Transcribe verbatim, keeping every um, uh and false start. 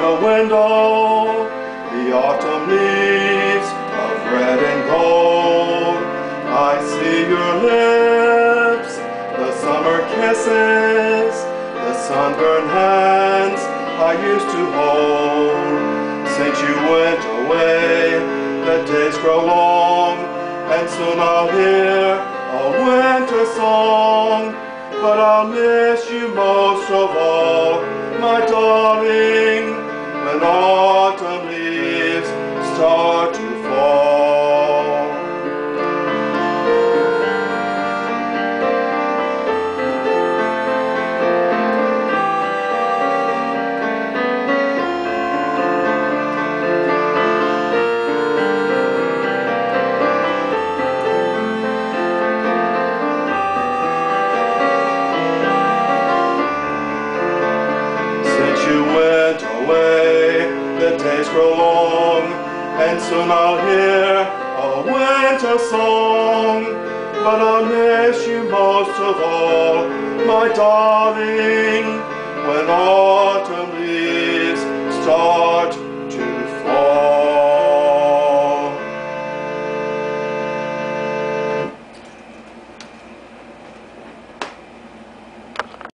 the window, the autumn leaves of red and gold. I see your lips, the summer kisses, the sunburned hands I used to hold. Since you went away, the days grow long, and soon I'll hear a winter song. But I'll miss you most of all, my darling, when autumn leaves start to fall. The days grow long, and soon I'll hear a winter song. But I'll miss you most of all, my darling, when autumn leaves start